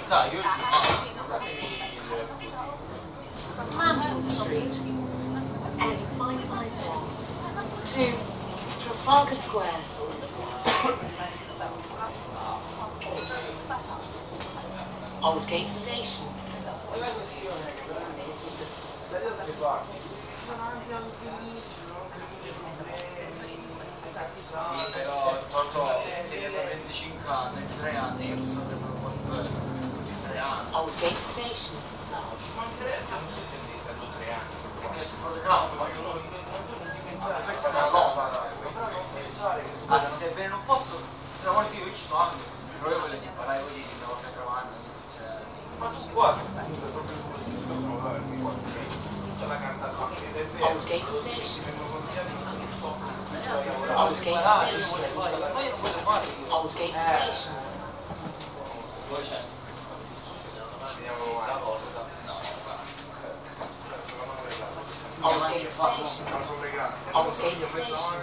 Dai, io ci Mansell Street N551 to Trafalgar Square. Aldgate Station. La questione è che dalle altre parti sono anche amici, non sì, però Totò devi 25 anni, 3 anni, io posso sempre postare tutti e 3 anni. Aldgate Station. No, ci mancherebbe, non so se sei stato 3 anni. Perché se fotografo, ma io non ti pensare, questa è una roba, però non pensare che tu... se stai bene in un posto, tra l'altro io ci sto anche, però io voglio imparare così, mi devo fare trovare. Ma tu guarda, proprio quello discorso non va perché qua tutta la carta parte del vero. Aldgate Station. Aldgate Station. Aldgate Station. Dove c'è? Vediamo la cosa. No, Aldgate Station. Aldgate Station.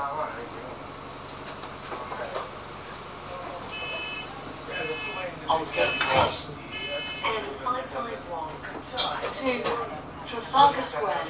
Aldgate Station. N551 to Trafalgar Square.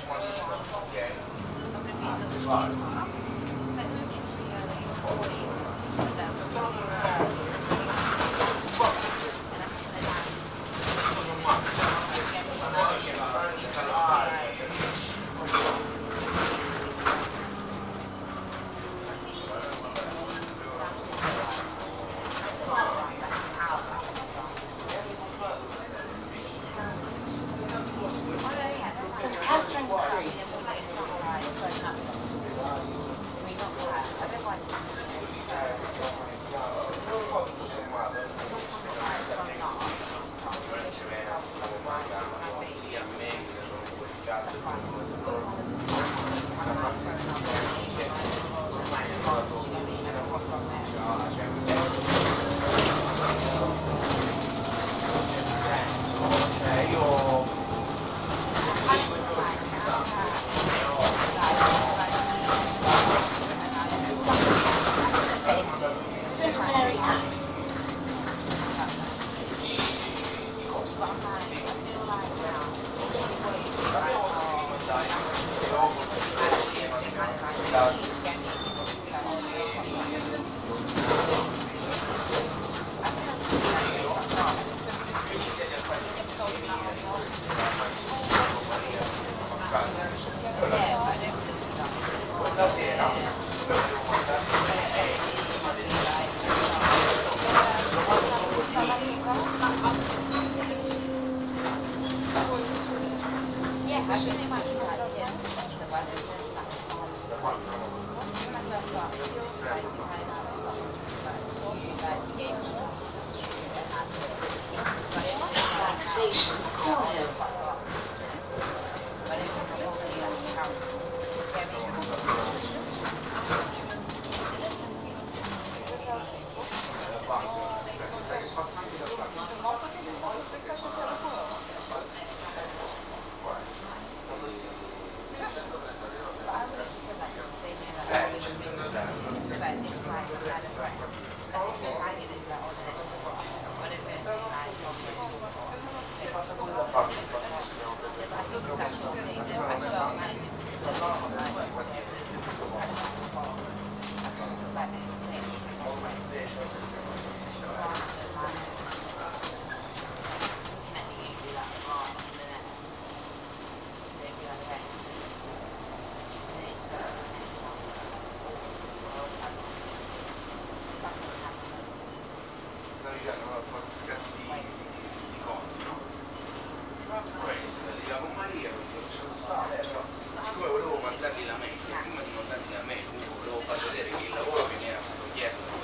Siccome volevo mandargli la mail, prima di mandargli la mail, comunque volevo far vedere che il lavoro che mi era stato chiesto